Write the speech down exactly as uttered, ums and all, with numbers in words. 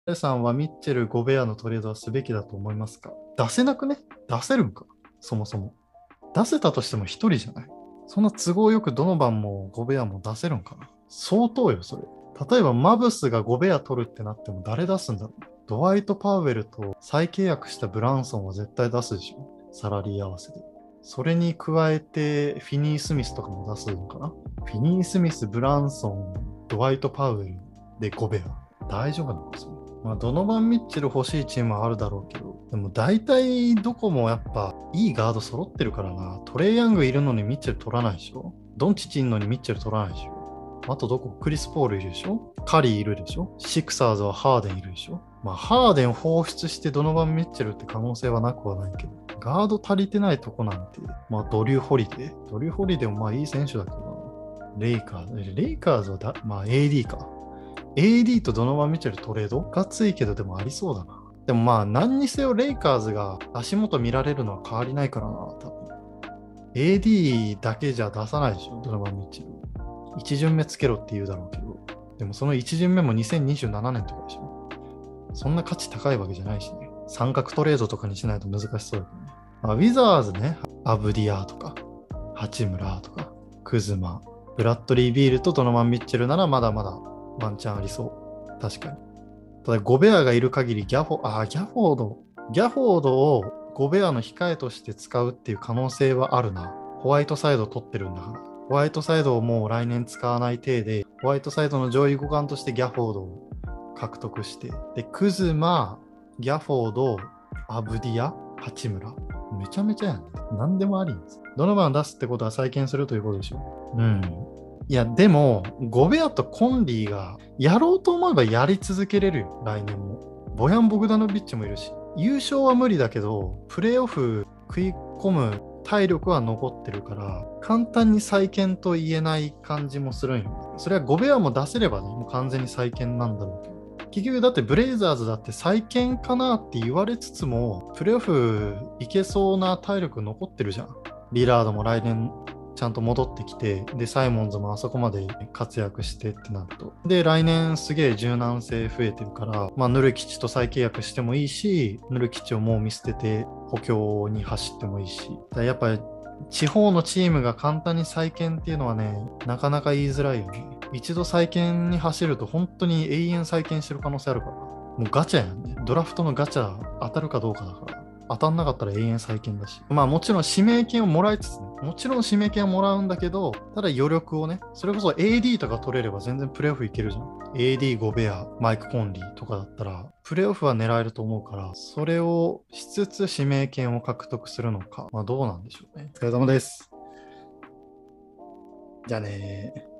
レさんはミッチェル・ゴベアのトレードはすべきだと思いますか？出せなくね？出せるんか？そもそも。出せたとしても一人じゃない？そんな都合よくドノバンもゴベアも出せるんかな？相当よ、それ。例えばマブスがゴベア取るってなっても誰出すんだろう？ドワイト・パウエルと再契約したブランソンは絶対出すでしょ？サラリー合わせで。それに加えてフィニー・スミスとかも出すのかな？フィニー・スミス、ブランソン、ドワイト・パウエルでゴベア。大丈夫なのか、それ。まあ、ドノバン・ミッチェル欲しいチームはあるだろうけど、でも大体どこもやっぱいいガード揃ってるからな。トレイヤングいるのにミッチェル取らないでしょ？ドンチチいるのにミッチェル取らないでしょ？あとどこ？クリス・ポールいるでしょ？カリーいるでしょ？シクサーズはハーデンいるでしょ？まあハーデン放出してドノバン・ミッチェルって可能性はなくはないけど、ガード足りてないとこなんて、まあドリュー・ホリデー。ドリュー・ホリデーもまあいい選手だけどな。レイカーズ、レイカーズはだ、まあ エーディー か。エーディー とドノバン・ミッチェルトレードがついけどでもありそうだな。でもまあ何にせよレイカーズが足元見られるのは変わりないからな、多分。エーディー だけじゃ出さないでしょ、ドノバン・ミッチェル。一巡目つけろって言うだろうけど。でもその一巡目もにせんにじゅうななねんとかでしょ。そんな価値高いわけじゃないしね。三角トレードとかにしないと難しそうだけどね。まあ、ウィザーズね、アブディアーとか、八村とか、クズマ、ブラッドリー・ビールとドノバン・ミッチェルならまだまだワンチャンありそう。確かに。ただ、ゴベアがいる限りギャフォ、あ、ギャフォード。ギャフォードをゴベアの控えとして使うっていう可能性はあるな。ホワイトサイド取ってるんだから。ホワイトサイドをもう来年使わない体で、ホワイトサイドの上位互換としてギャフォードを獲得して、で、クズマ、ギャフォード、アブディア、八村。めちゃめちゃやん。何でもありんです。ドノバン出すってことは再建するということでしょ。うん。いや、でも、ゴベアとコンリーがやろうと思えばやり続けれるよ、来年も。ボヤン・ボグダノビッチもいるし。優勝は無理だけど、プレーオフ食い込む体力は残ってるから、簡単に再建と言えない感じもするんよ。それはゴベアも出せればね、もう完全に再建なんだろうけど。結局だってブレイザーズだって再建かなって言われつつも、プレーオフいけそうな体力残ってるじゃん。リラードも来年ちゃんと戻ってきて、で、サイモンズもあそこまで活躍してってなると。で、来年すげえ柔軟性増えてるから、まあ、ヌルキチと再契約してもいいし、ヌルキチをもう見捨てて補強に走ってもいいし。やっぱり地方のチームが簡単に再建っていうのはね、なかなか言いづらいよね。一度再建に走ると本当に永遠再建してる可能性あるから。もうガチャやんね。ドラフトのガチャ当たるかどうかだから。当たんなかったら永遠再建だし。まあもちろん指名権をもらいつつね、もちろん指名権をもらうんだけど、ただ余力をね、それこそ エーディー とか取れれば全然プレーオフいけるじゃん。エーディー、ゴベア、マイク・コンリーとかだったら、プレーオフは狙えると思うから、それをしつつ指名権を獲得するのか、まあどうなんでしょうね。お疲れ様です。じゃあねー。